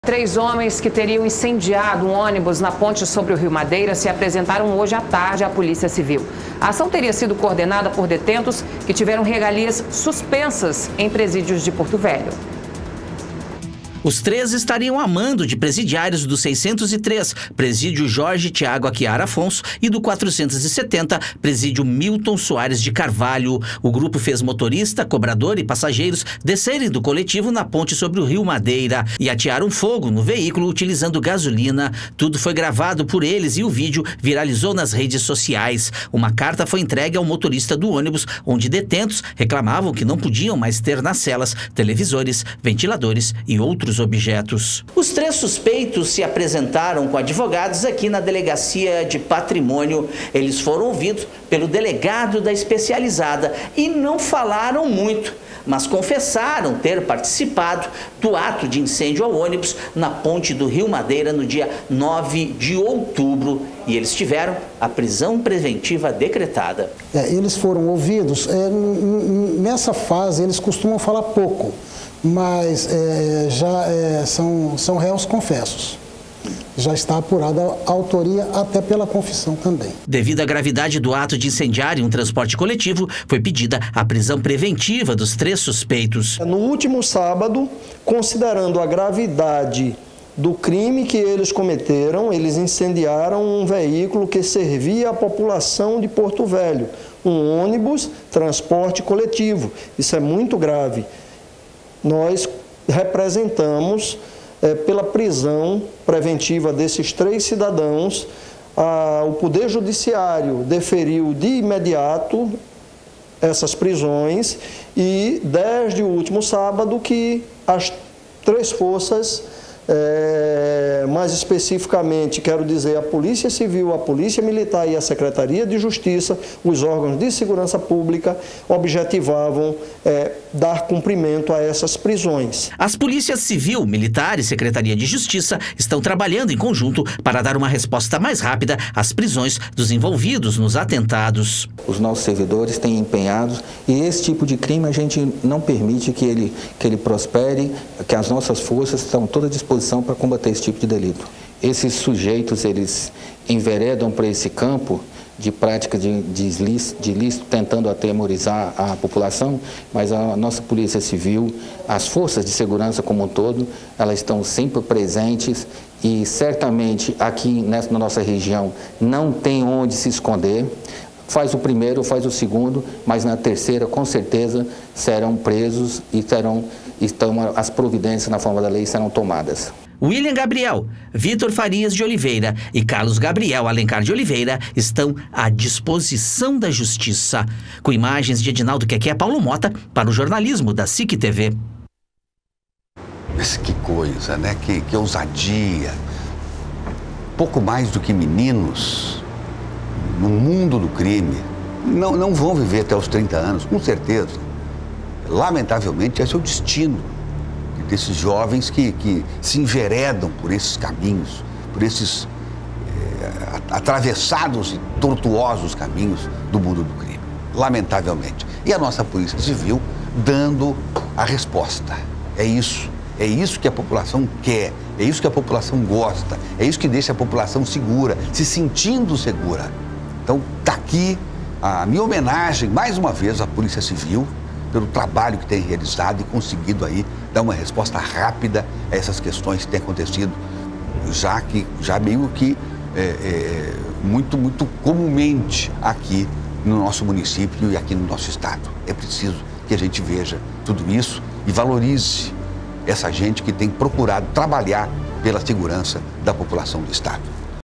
3 homens que teriam incendiado um ônibus na ponte sobre o Rio Madeira se apresentaram hoje à tarde à Polícia Civil. A ação teria sido coordenada por detentos que tiveram regalias suspensas em presídios de Porto Velho. Os 3 estariam a mando de presidiários do 603, presídio Jorge Tiago Aquiar Afonso, e do 470, presídio Milton Soares de Carvalho. O grupo fez motorista, cobrador e passageiros descerem do coletivo na ponte sobre o Rio Madeira e atearam fogo no veículo utilizando gasolina. Tudo foi gravado por eles e o vídeo viralizou nas redes sociais. Uma carta foi entregue ao motorista do ônibus, onde detentos reclamavam que não podiam mais ter nas celas televisores, ventiladores e outros objetos. Os 3 suspeitos se apresentaram com advogados aqui na Delegacia de Patrimônio. Eles foram ouvidos pelo delegado da especializada e não falaram muito, mas confessaram ter participado do ato de incêndio ao ônibus na ponte do Rio Madeira no dia 9 de outubro. E eles tiveram a prisão preventiva decretada. Eles foram ouvidos. Nessa fase, eles costumam falar pouco, mas são réus confessos. Já está apurada a autoria até pela confissão também. Devido à gravidade do ato de incendiar em um transporte coletivo, foi pedida a prisão preventiva dos 3 suspeitos. No último sábado, considerando a gravidade do crime que eles cometeram, eles incendiaram um veículo que servia à população de Porto Velho, um ônibus transporte coletivo. Isso é muito grave. Nós representamos, pela prisão preventiva desses 3 cidadãos, o Poder Judiciário deferiu de imediato essas prisões e, desde o último sábado, que as 3 forças, mais especificamente, quero dizer, a Polícia Civil, a Polícia Militar e a Secretaria de Justiça, os órgãos de segurança pública, objetivavam dar cumprimento a essas prisões. As polícias Civil, Militar e Secretaria de Justiça estão trabalhando em conjunto para dar uma resposta mais rápida às prisões dos envolvidos nos atentados. Os nossos servidores têm empenhados e esse tipo de crime a gente não permite que ele prospere, que as nossas forças estão todas à disposição para combater esse tipo de delito. Esses sujeitos, eles enveredam para esse campo de prática de ilícito, tentando atemorizar a população, mas a nossa Polícia Civil, as forças de segurança como um todo, elas estão sempre presentes e certamente aqui na nossa região não tem onde se esconder. Faz o primeiro, faz o segundo, mas na terceira, com certeza, serão presos e as providências na forma da lei serão tomadas. William Gabriel, Vitor Farias de Oliveira e Carlos Gabriel Alencar de Oliveira estão à disposição da Justiça. Com imagens de Edinaldo Quequé, Paulo Mota, para o jornalismo da SIC TV. Mas que coisa, né? Que ousadia. Pouco mais do que meninos no mundo do crime. Não vão viver até os 30 anos, com certeza. Lamentavelmente, esse é o destino desses jovens que se enveredam por esses caminhos, por esses atravessados e tortuosos caminhos do mundo do crime. Lamentavelmente. E a nossa Polícia Civil dando a resposta. É isso que a população quer, é isso que a população gosta, é isso que deixa a população segura, se sentindo segura. Então, está aqui a minha homenagem, mais uma vez, à Polícia Civil, pelo trabalho que tem realizado e conseguido aí dar uma resposta rápida a essas questões que têm acontecido, já meio que muito comumente aqui no nosso município e aqui no nosso estado. É preciso que a gente veja tudo isso e valorize essa gente que tem procurado trabalhar pela segurança da população do estado.